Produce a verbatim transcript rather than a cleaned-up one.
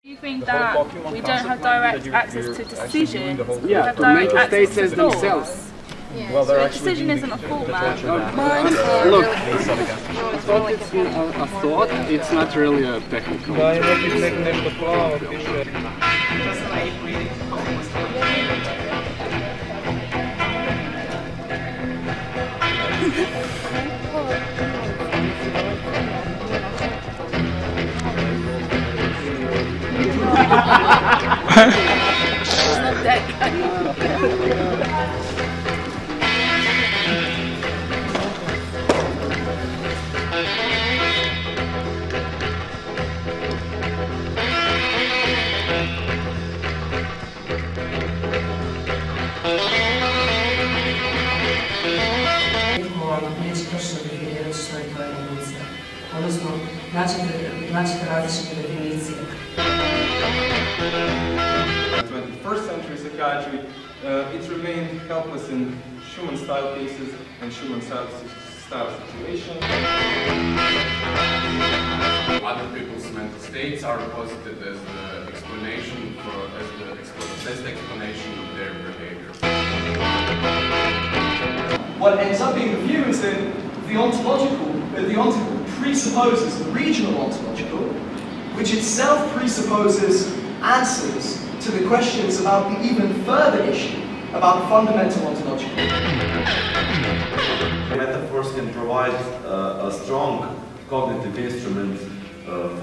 Do you think that we don't have direct access to decision? Yeah, to make states as themselves. Yeah. Well, so a decision isn't a thought, man. Look, thought it's a, a thought, it's not really a technical. It's not that kind. Neće točno definirati što je tvoja evolucija, odnosno naćete različite definicije. twenty-first century psychiatry, uh, it remained helpless in Schumann-style cases and Schumann-style situations. Other people's mental states are posited as the explanation for, as the best explanation of their behavior. What ends up being the view is that the ontological, uh, the ontological presupposes the regional ontological, which itself presupposes answers to the questions about the even further issue about the fundamental ontological. Metaphors can provide uh, a strong cognitive instrument uh,